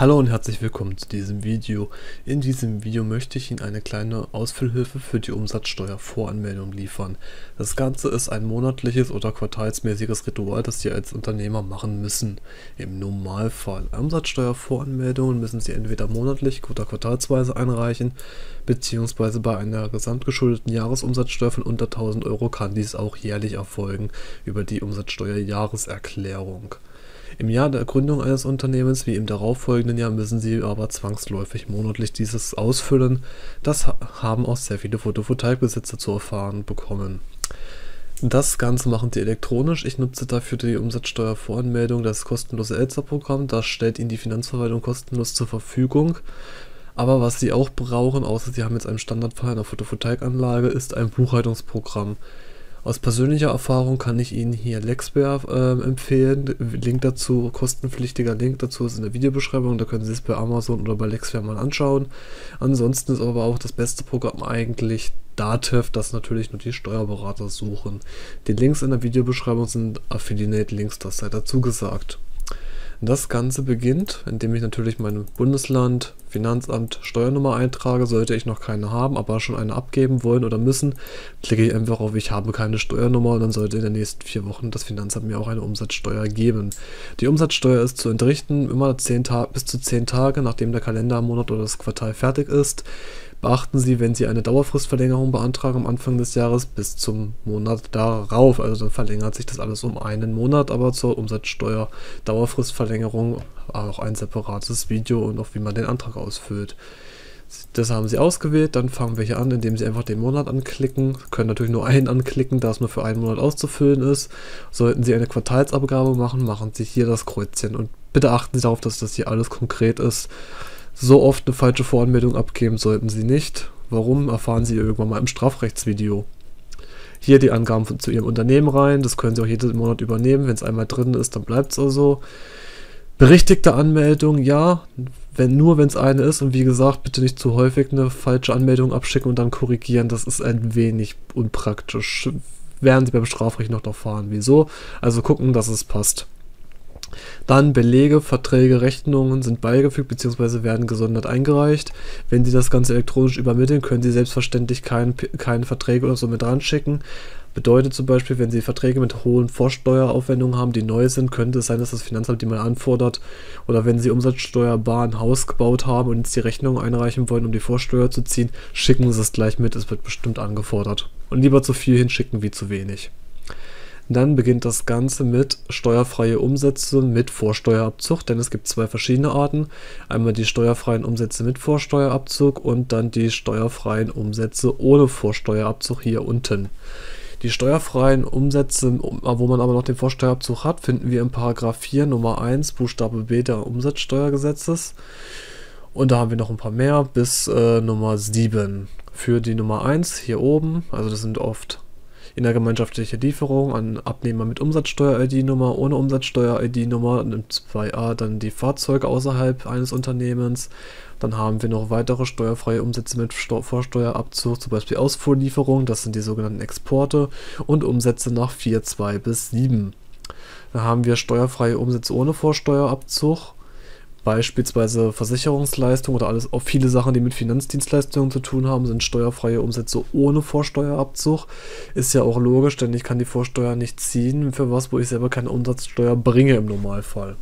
Hallo und herzlich willkommen zu diesem Video. In diesem Video möchte ich Ihnen eine kleine Ausfüllhilfe für die Umsatzsteuervoranmeldung liefern. Das Ganze ist ein monatliches oder quartalsmäßiges Ritual, das Sie als Unternehmer machen müssen. Im Normalfall. Umsatzsteuervoranmeldungen müssen Sie entweder monatlich oder quartalsweise einreichen, beziehungsweise bei einer gesamtgeschuldeten Jahresumsatzsteuer von unter 1000 Euro kann dies auch jährlich erfolgen über die Umsatzsteuerjahreserklärung. Im Jahr der Gründung eines Unternehmens wie im darauffolgenden Jahr müssen Sie aber zwangsläufig monatlich dieses ausfüllen. Das haben auch sehr viele Photovoltaikbesitzer zu erfahren bekommen. Das Ganze machen Sie elektronisch. Ich nutze dafür die Umsatzsteuervoranmeldung, das kostenlose Elster-Programm. Das stellt Ihnen die Finanzverwaltung kostenlos zur Verfügung. Aber was Sie auch brauchen, außer Sie haben jetzt einen Standardfall einer Photovoltaikanlage, ist ein Buchhaltungsprogramm. Aus persönlicher Erfahrung kann ich Ihnen hier Lexber empfehlen. Link dazu, kostenpflichtiger Link dazu ist in der Videobeschreibung. Da können Sie es bei Amazon oder bei Lexber mal anschauen. Ansonsten ist aber auch das beste Programm eigentlich Datev, das natürlich nur die Steuerberater suchen. Die Links in der Videobeschreibung sind Affiliate-Links, das sei dazu gesagt. Das Ganze beginnt, indem ich natürlich mein Bundesland, Finanzamt, Steuernummer eintrage. Sollte ich noch keine haben, aber schon eine abgeben wollen oder müssen, klicke ich einfach auf "Ich habe keine Steuernummer" und dann sollte in den nächsten 4 Wochen das Finanzamt mir auch eine Umsatzsteuer geben. Die Umsatzsteuer ist zu entrichten immer bis zu 10 Tage, nachdem der Kalendermonat oder das Quartal fertig ist. Beachten Sie, wenn Sie eine Dauerfristverlängerung beantragen am Anfang des Jahres, bis zum Monat darauf. Also dann verlängert sich das alles um einen Monat, aber zur Umsatzsteuer Dauerfristverlängerung auch ein separates Video und auch wie man den Antrag ausfüllt. Das haben Sie ausgewählt, dann fangen wir hier an, indem Sie einfach den Monat anklicken. Sie können natürlich nur einen anklicken, da es nur für einen Monat auszufüllen ist. Sollten Sie eine Quartalsabgabe machen, machen Sie hier das Kreuzchen und bitte achten Sie darauf, dass das hier alles konkret ist. So oft eine falsche Voranmeldung abgeben sollten Sie nicht. Warum, erfahren Sie irgendwann mal im Strafrechtsvideo. Hier die Angaben zu Ihrem Unternehmen rein, das können Sie auch jeden Monat übernehmen. Wenn es einmal drin ist, dann bleibt es auch so. Berichtigte Anmeldung, ja, wenn es eine ist. Und wie gesagt, bitte nicht zu häufig eine falsche Anmeldung abschicken und dann korrigieren. Das ist ein wenig unpraktisch. Werden Sie beim Strafrecht noch erfahren, wieso. Also gucken, dass es passt. Dann Belege, Verträge, Rechnungen sind beigefügt bzw. werden gesondert eingereicht. Wenn Sie das Ganze elektronisch übermitteln, können Sie selbstverständlich keine Verträge oder so mit dran schicken. Bedeutet zum Beispiel, wenn Sie Verträge mit hohen Vorsteueraufwendungen haben, die neu sind, könnte es sein, dass das Finanzamt die mal anfordert. Oder wenn Sie umsatzsteuerbar ein Haus gebaut haben und jetzt die Rechnung einreichen wollen, um die Vorsteuer zu ziehen, schicken Sie es gleich mit, es wird bestimmt angefordert. Und lieber zu viel hinschicken wie zu wenig. Dann beginnt das Ganze mit steuerfreie Umsätze mit Vorsteuerabzug, denn es gibt 2 verschiedene Arten. Einmal die steuerfreien Umsätze mit Vorsteuerabzug und dann die steuerfreien Umsätze ohne Vorsteuerabzug hier unten. Die steuerfreien Umsätze, wo man aber noch den Vorsteuerabzug hat, finden wir in Paragraph 4 Nummer 1 Buchstabe B der Umsatzsteuergesetzes. Und da haben wir noch ein paar mehr bis Nummer 7. Für die Nummer 1 hier oben, also das sind oft innergemeinschaftliche Lieferung an Abnehmer mit Umsatzsteuer-ID-Nummer, ohne Umsatzsteuer-ID-Nummer, und im 2a dann die Fahrzeuge außerhalb eines Unternehmens. Dann haben wir noch weitere steuerfreie Umsätze mit Vorsteuerabzug, zum Beispiel Ausfuhrlieferung, das sind die sogenannten Exporte, und Umsätze nach 4, 2 bis 7. Dann haben wir steuerfreie Umsätze ohne Vorsteuerabzug, beispielsweise Versicherungsleistungen oder alles, auch viele Sachen, die mit Finanzdienstleistungen zu tun haben, sind steuerfreie Umsätze ohne Vorsteuerabzug. Ist ja auch logisch, denn ich kann die Vorsteuer nicht ziehen für was, wo ich selber keine Umsatzsteuer bringe im Normalfall.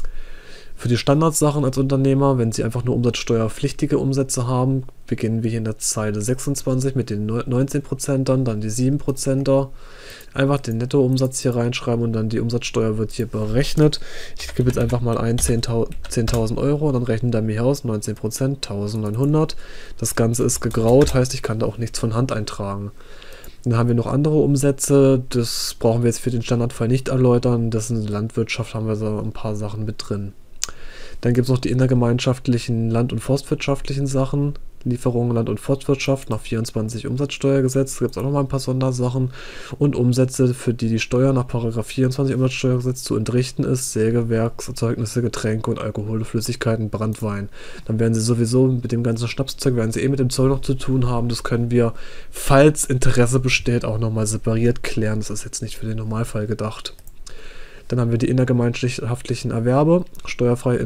Für die Standardsachen als Unternehmer, wenn Sie einfach nur umsatzsteuerpflichtige Umsätze haben, beginnen wir hier in der Zeile 26 mit den 19%ern, dann die 7%er. Einfach den Nettoumsatz hier reinschreiben und dann die Umsatzsteuer wird hier berechnet. Ich gebe jetzt einfach mal ein 10.000 Euro, dann rechnet er mir aus 19%, 1.900. Das Ganze ist gegraut, heißt ich kann da auch nichts von Hand eintragen. Dann haben wir noch andere Umsätze, das brauchen wir jetzt für den Standardfall nicht erläutern. Das in der Landwirtschaft haben wir so ein paar Sachen mit drin. Dann gibt es noch die innergemeinschaftlichen land- und forstwirtschaftlichen Sachen. Lieferungen Land- und Forstwirtschaft nach 24 Umsatzsteuergesetz. Da gibt es auch nochmal ein paar Sondersachen. Und Umsätze, für die die Steuer nach § 24 Umsatzsteuergesetz zu entrichten ist. Sägewerkserzeugnisse, Getränke und Alkoholflüssigkeiten, Branntwein. Dann werden Sie sowieso mit dem ganzen Schnapszeug, werden Sie mit dem Zoll noch zu tun haben. Das können wir, falls Interesse besteht, auch nochmal separiert klären. Das ist jetzt nicht für den Normalfall gedacht. Dann haben wir die innergemeinschaftlichen Erwerbe, steuerfreie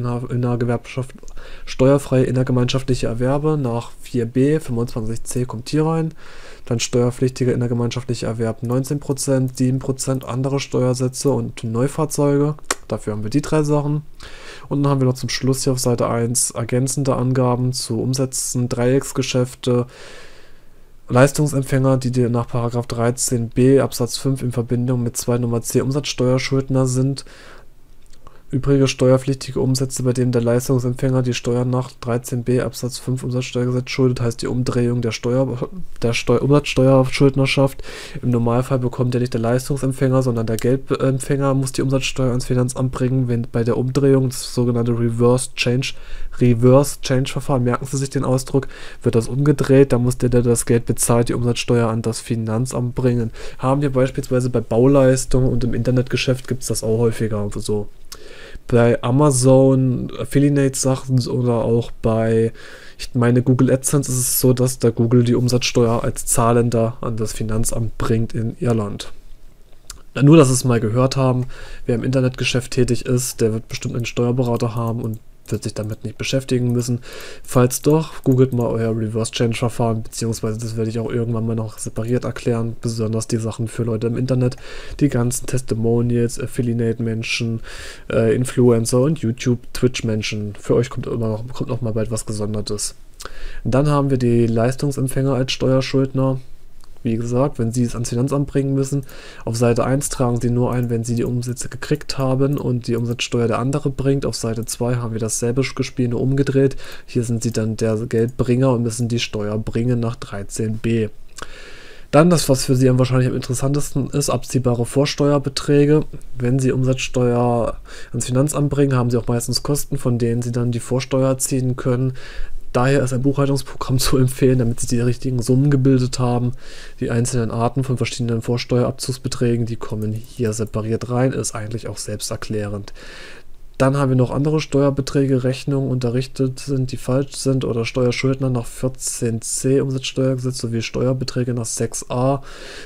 innergemeinschaftliche Erwerbe nach 4b, 25c kommt hier rein. Dann steuerpflichtige innergemeinschaftliche Erwerb 19%, 7% andere Steuersätze und Neufahrzeuge. Dafür haben wir die 3 Sachen. Und dann haben wir noch zum Schluss hier auf Seite 1 ergänzende Angaben zu Umsätzen, Dreiecksgeschäfte, Leistungsempfänger, die nach § 13b Absatz 5 in Verbindung mit 2 Nummer c Umsatzsteuerschuldner sind. Übrige steuerpflichtige Umsätze, bei denen der Leistungsempfänger die Steuern nach 13b Absatz 5 Umsatzsteuergesetz schuldet, heißt die Umdrehung der Umsatzsteuerschuldnerschaft. Im Normalfall bekommt ja nicht der Leistungsempfänger, sondern der Geldempfänger muss die Umsatzsteuer ans Finanzamt bringen, wenn bei der Umdrehung, das sogenannte Reverse Change Verfahren, merken Sie sich den Ausdruck, wird das umgedreht, da muss der das Geld bezahlt, die Umsatzsteuer an das Finanzamt bringen. Haben wir beispielsweise bei Bauleistungen und im Internetgeschäft gibt es das auch häufiger so. Bei Amazon Affiliate-Sachen oder auch bei, ich meine, Google AdSense ist es so, dass der Google die Umsatzsteuer als Zahlender an das Finanzamt bringt in Irland. Nur, dass Sie es mal gehört haben, wer im Internetgeschäft tätig ist, der wird bestimmt einen Steuerberater haben und wird sich damit nicht beschäftigen müssen. Falls doch, googelt mal euer Reverse-Change-Verfahren, beziehungsweise das werde ich auch irgendwann mal noch separiert erklären, besonders die Sachen für Leute im Internet, die ganzen Testimonials, Affiliate-Menschen, Influencer und YouTube, Twitch-Menschen. Für euch kommt noch mal bald was Gesondertes. Dann haben wir die Leistungsempfänger als Steuerschuldner. Wie gesagt, wenn Sie es ans Finanzamt bringen müssen, auf Seite 1 tragen Sie nur ein, wenn Sie die Umsätze gekriegt haben und die Umsatzsteuer der andere bringt. Auf Seite 2 haben wir dasselbe Spiel nur umgedreht. Hier sind Sie dann der Geldbringer und müssen die Steuer bringen nach 13b. Dann das, was für Sie wahrscheinlich am interessantesten ist, abziehbare Vorsteuerbeträge. Wenn Sie Umsatzsteuer ans Finanzamt bringen, haben Sie auch meistens Kosten, von denen Sie dann die Vorsteuer ziehen können. Daher ist ein Buchhaltungsprogramm zu empfehlen, damit Sie die richtigen Summen gebildet haben. Die einzelnen Arten von verschiedenen Vorsteuerabzugsbeträgen, die kommen hier separiert rein, ist eigentlich auch selbsterklärend. Dann haben wir noch andere Steuerbeträge, Rechnungen unterrichtet sind, die falsch sind, oder Steuerschuldner nach 14c Umsatzsteuergesetz sowie Steuerbeträge nach 6a,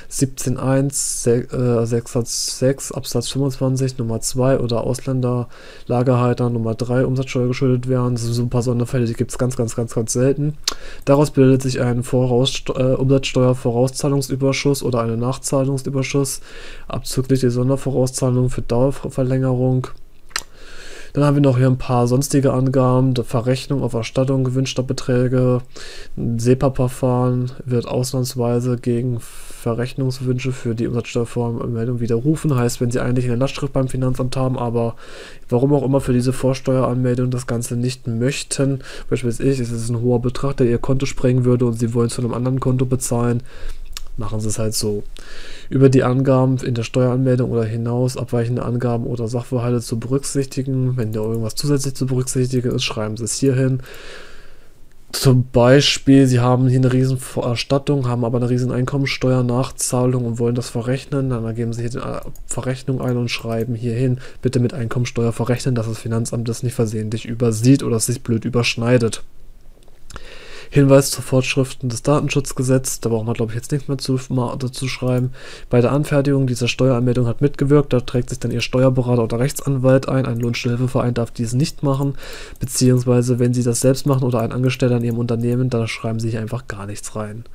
17.1, 6 Absatz 25 Nummer 2 oder Ausländerlagerhalter Nummer 3 Umsatzsteuer geschuldet werden. Das sind so ein paar Sonderfälle, die gibt es ganz selten. Daraus bildet sich ein Umsatzsteuervorauszahlungsüberschuss oder eine Nachzahlungsüberschuss, abzüglich die Sondervorauszahlung für Dauerverlängerung. Dann haben wir noch hier ein paar sonstige Angaben, der Verrechnung auf Erstattung gewünschter Beträge. Ein SEPA-Verfahren wird ausnahmsweise gegen Verrechnungswünsche für die Umsatzsteuervoranmeldung widerrufen. Heißt, wenn Sie eigentlich eine Lastschrift beim Finanzamt haben, aber warum auch immer für diese Vorsteueranmeldung das Ganze nicht möchten, beispielsweise es ist ein hoher Betrag, der Ihr Konto sprengen würde und Sie wollen zu einem anderen Konto bezahlen, machen Sie es halt so. Über die Angaben in der Steueranmeldung oder hinaus abweichende Angaben oder Sachverhalte zu berücksichtigen. Wenn da irgendwas zusätzlich zu berücksichtigen ist, schreiben Sie es hier hin. Zum Beispiel, Sie haben hier eine riesen Erstattung, haben aber eine riesen Einkommensteuernachzahlung und wollen das verrechnen. Dann geben Sie hier die Verrechnung ein und schreiben hier hin, bitte mit Einkommensteuer verrechnen, dass das Finanzamt das nicht versehentlich übersieht oder es sich blöd überschneidet. Hinweis zu Vorschriften des Datenschutzgesetzes, da braucht man, glaube ich, jetzt nichts mehr dazu schreiben. Bei der Anfertigung dieser Steueranmeldung hat mitgewirkt, da trägt sich dann Ihr Steuerberater oder Rechtsanwalt ein. Ein Lohnsteuerhilfeverein darf dies nicht machen, beziehungsweise wenn Sie das selbst machen oder ein Angestellter in Ihrem Unternehmen, dann schreiben Sie hier einfach gar nichts rein.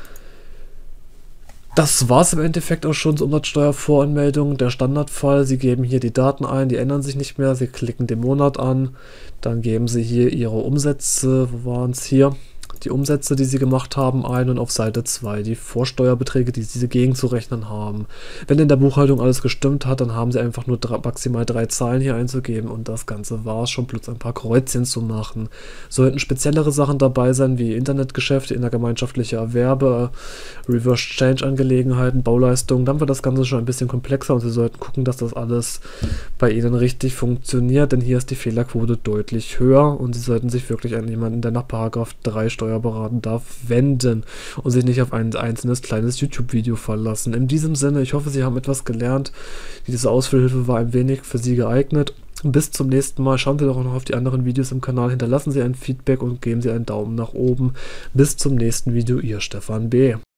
Das war es im Endeffekt auch schon zur Umsatzsteuervoranmeldung. Der Standardfall, Sie geben hier die Daten ein, die ändern sich nicht mehr, Sie klicken den Monat an, dann geben Sie hier Ihre Umsätze, wo waren es hier? Die Umsätze, die Sie gemacht haben, ein und auf Seite 2 die Vorsteuerbeträge, die Sie gegenzurechnen haben. Wenn in der Buchhaltung alles gestimmt hat, dann haben Sie einfach nur maximal 3 Zahlen hier einzugeben und das Ganze war es schon, plus ein paar Kreuzchen zu machen. Sollten speziellere Sachen dabei sein, wie Internetgeschäfte, innergemeinschaftliche Erwerbe, Reverse-Change-Angelegenheiten, Bauleistungen, dann wird das Ganze schon ein bisschen komplexer und Sie sollten gucken, dass das alles bei Ihnen richtig funktioniert, denn hier ist die Fehlerquote deutlich höher und Sie sollten sich wirklich an jemanden, der nach § 3 Steuerberaten darf, wenden und sich nicht auf ein einzelnes kleines YouTube-Video verlassen. In diesem Sinne, ich hoffe, Sie haben etwas gelernt. Diese Ausfüllhilfe war ein wenig für Sie geeignet. Bis zum nächsten Mal. Schauen Sie doch noch auf die anderen Videos im Kanal, hinterlassen Sie ein Feedback und geben Sie einen Daumen nach oben. Bis zum nächsten Video, Ihr Stefan B.